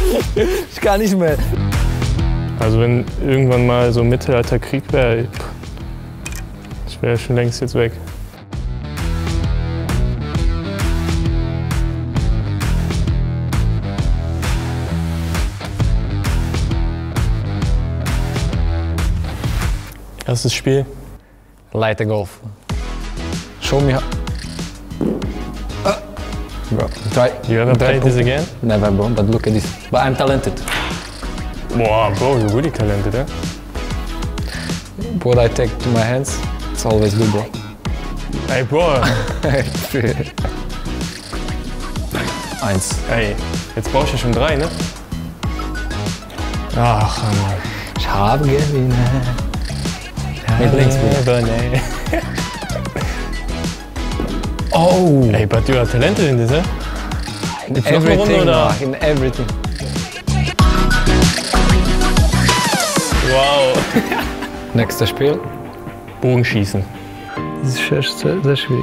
Ich kann nicht mehr. Also wenn irgendwann mal so Mittelalterkrieg wäre, ich wäre schon längst jetzt weg. Erstes Spiel. Light golf. Show me how. Bro, try. You ever played this again? Never, bro, but look at this. But I'm talented. Wow, bro, you're really talented, eh? What I take to my hands, it's always good, bro. Ey, Bro. Eins. Ey, jetzt brauchst du schon 3, ne? Ach, Mann. Ich habe gewonnen. Mit links, bitte. Nee. Oh! Ey, but you are talented in this, eh? In Gibt's noch eine Runde, everything, oder? bro. In everything. Wow. Nächstes Spiel. Bogenschießen. Das ist sehr schwierig.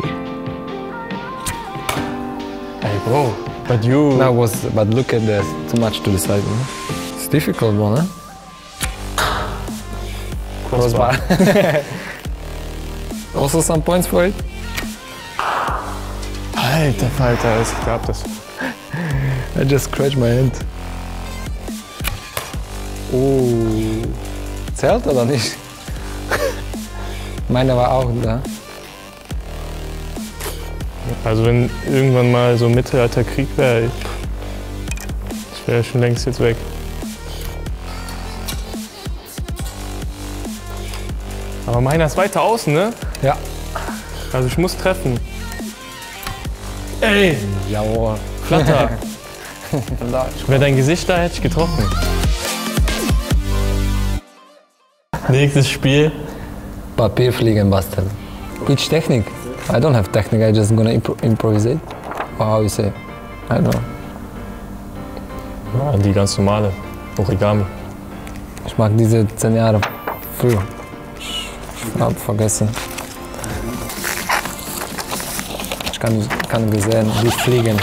Ey, Bro. But you... But look at this. Too much to decide, no? It's difficult, bro, ne? Crossbar. Also some points for it? Alter Falter, es gab das. I just scratched my hand. Oh. Zählt oder nicht? Meine war auch da. Also wenn irgendwann mal so Mittelalterkrieg wäre, ich wäre schon längst jetzt weg. Aber meiner ist weiter außen, ne? Ja. Also ich muss treffen. Ey! Jawohl. Flatter! Wäre dein Gesicht da, hätte ich getroffen. Nächstes Spiel. Papierfliegen basteln. Which technique? I don't have technique, I just gonna improvise it. Or how you say? I don't know. Ja, die ganz normale. Origami. Ich mag diese 10 Jahre früher. Ich hab vergessen. Ich kann gesehen, wie fliegen.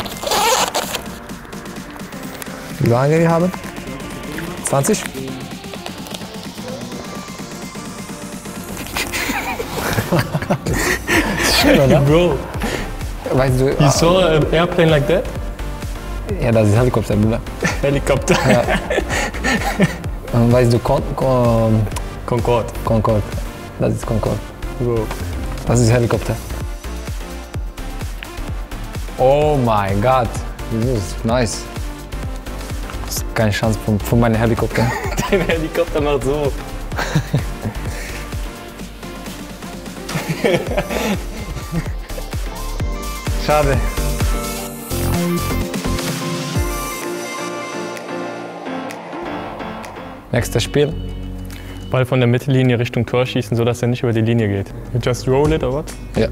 Wie lange wir haben? 20? Schön, oder? Bro, Weißt du, you saw an airplane like that? ja, das ist Helikopter, Bruder. Helikopter. Ja. Und weißt du, Concorde. Concorde. Das ist Concorde. Bro. Das ist Helikopter. Oh mein Gott. Das ist nice. Das ist keine Chance von meinem Helikopter. Dein Helikopter macht so. Schade. Nächstes Spiel. Ball von der Mittellinie Richtung Tor schießen, sodass er nicht über die Linie geht. You just roll it, or what? Ja.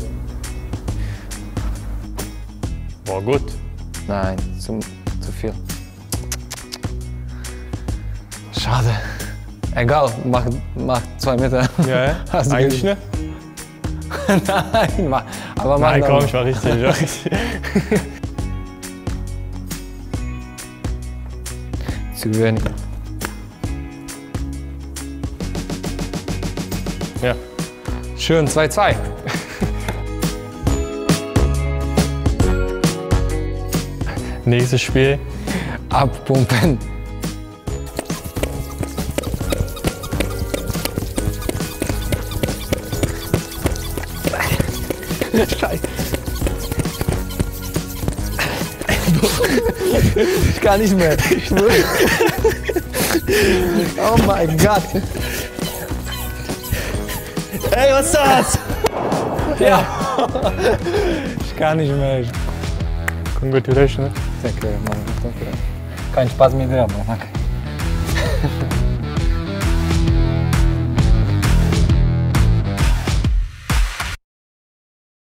Boah, gut. Nein, zu viel. Schade. Egal, mach 2 Meter. Ja, ja? Hast du Eigentlich gesehen? ne? Nein, aber mach Nein, noch. komm, ich war richtig. Ich war richtig. Zu wenig. Ja. Schön, 2-2. Nächstes Spiel. Abpumpen. Scheiße. Ich kann nicht mehr. Oh mein Gott. Ey, was ist das? Ja. Ich kann nicht mehr. Congratulations. Danke, Mann. Danke. Kein Spaß mit dir, Mann.